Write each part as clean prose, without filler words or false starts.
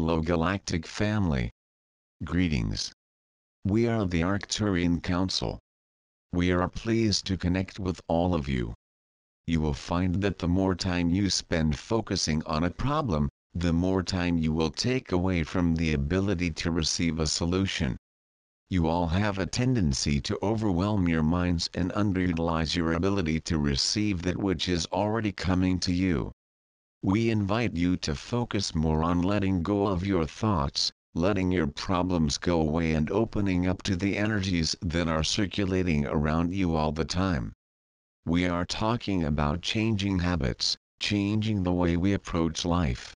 Hello Galactic Family. Greetings. We are the Arcturian Council. We are pleased to connect with all of you. You will find that the more time you spend focusing on a problem, the more time you will take away from the ability to receive a solution. You all have a tendency to overwhelm your minds and underutilize your ability to receive that which is already coming to you. We invite you to focus more on letting go of your thoughts, letting your problems go away and opening up to the energies that are circulating around you all the time. We are talking about changing habits, changing the way we approach life.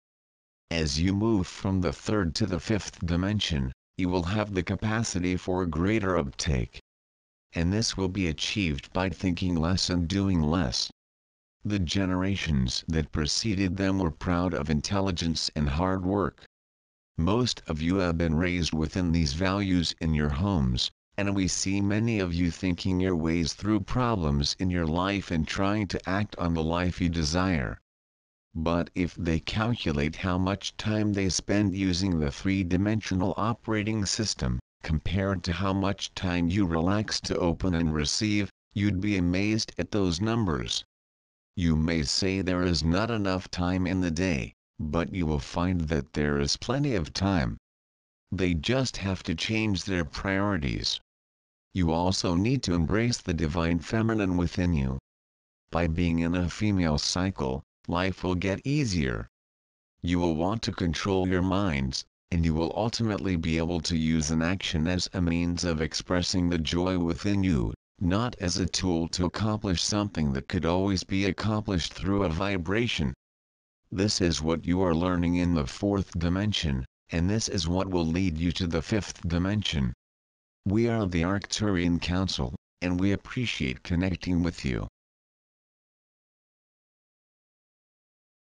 As you move from the third to the fifth dimension, you will have the capacity for greater uptake. And this will be achieved by thinking less and doing less. The generations that preceded them were proud of intelligence and hard work. Most of you have been raised within these values in your homes, and we see many of you thinking your ways through problems in your life and trying to act on the life you desire. But if they calculate how much time they spend using the three-dimensional operating system, compared to how much time you relax to open and receive, you'd be amazed at those numbers. You may say there is not enough time in the day, but you will find that there is plenty of time. They just have to change their priorities. You also need to embrace the divine feminine within you. By being in a female cycle, life will get easier. You will want to control your minds, and you will ultimately be able to use an action as a means of expressing the joy within you, not as a tool to accomplish something that could always be accomplished through a vibration. This is what you are learning in the fourth dimension, and this is what will lead you to the fifth dimension. We are the Arcturian Council, and we appreciate connecting with you.